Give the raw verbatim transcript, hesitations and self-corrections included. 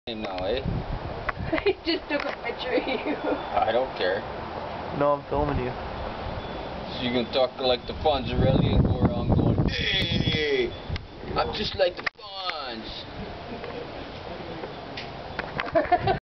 Now, eh? I just took a picture of you. I don't care. No, I'm filming you. So you can talk like the phonz really and go around going, hey, I'm just like the phonz.